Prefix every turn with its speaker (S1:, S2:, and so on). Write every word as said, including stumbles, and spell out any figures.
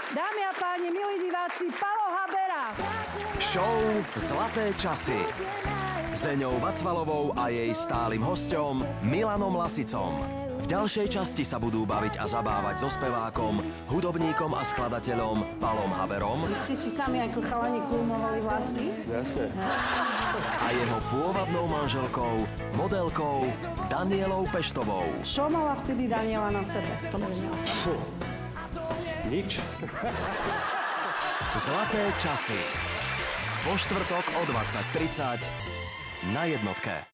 S1: Dámy a páni, milí diváci, Palo Habera.
S2: Show Zlaté časy. Zeňou Vacvalovou a jej stálym hosťom Milanom Lasicom. V ďalšej časti sa budú baviť a zabávať so spevákom, hudobníkom a skladateľom Palom Haberom.
S1: Vy ste si sami ako chalani kulmovali vlasy?
S3: Jasne.
S2: A jeho pôvabnou manželkou, modelkou Danielou Peštovou.
S1: Čo mala vtedy Daniela na sebe? To nevedela.
S3: Nič.
S2: Zlaté časy. Po štvrtok o dvadsať tridsať na jednotke.